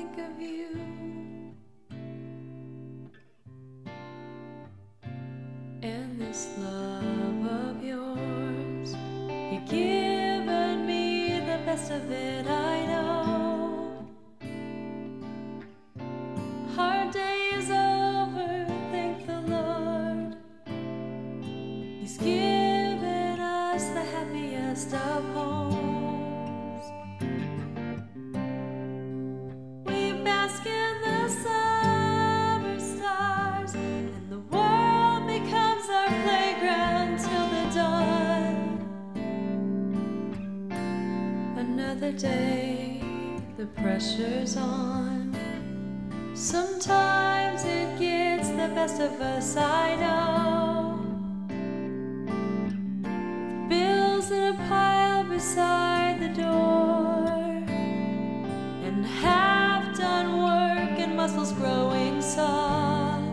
think of you. And this love of yours, you've given me the best of it, I know. Hard day is over, thank the Lord. He's given us the happiest of homes. We bask in the summer stars, and the world becomes our playground till the dawn. Another day, the pressure's on. Sometimes it gets the best of us, I know. Bills in a pile beside the door, and half-done work and muscles growing soft.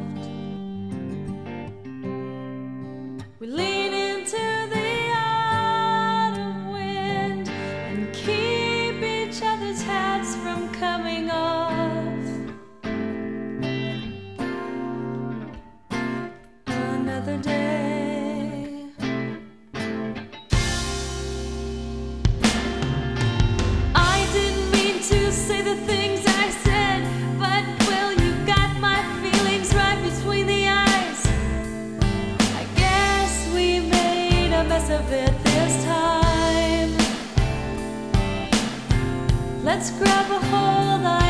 We lean into the autumn wind and keep each other's hats from coming off. Another day. I didn't mean to say the things I said, but well, you got my feelings right between the eyes. I guess we made a mess of it this time. Let's grab a hold.